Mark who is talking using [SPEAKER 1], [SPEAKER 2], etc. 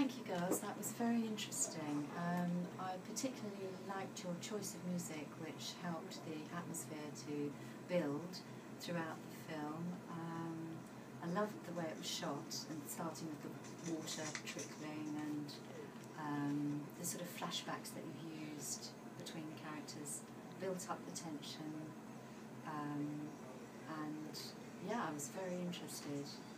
[SPEAKER 1] Thank you, girls. That was very interesting. I particularly liked your choice of music, which helped the atmosphere to build throughout the film. I loved the way it was shot, and starting with the water trickling and the sort of flashbacks that you used between the characters built up the tension. And yeah, I was very interested.